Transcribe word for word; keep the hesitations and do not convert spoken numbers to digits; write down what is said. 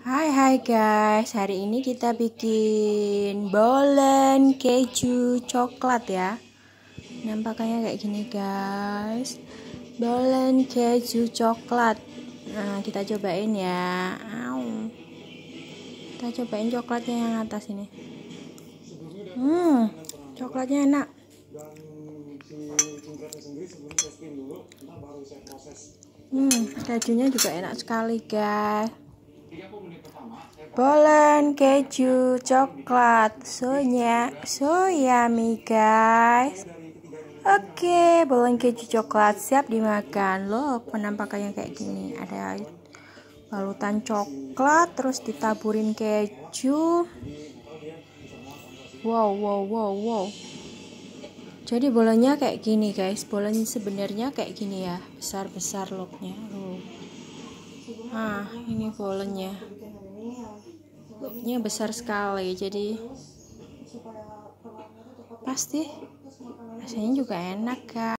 Hai hai guys, hari ini kita bikin bolen keju coklat ya. Nampaknya kayak gini guys, bolen keju coklat. Nah kita cobain ya. Au. Kita cobain coklatnya yang atas ini. Hmm, coklatnya enak. Hmm, kejunya juga enak sekali guys. Bolen keju coklat, so nya, so yummy guys. Oke, bolen keju coklat siap dimakan. Loh, penampakannya kayak gini. Ada balutan coklat, terus ditaburin keju. Wow, wow, wow, wow. Jadi bolennya kayak gini guys. Bolen sebenarnya kayak gini ya, besar-besar looknya. Oh. Nah, ini bolennya. Looknya besar sekali, jadi pasti rasanya juga enak kan.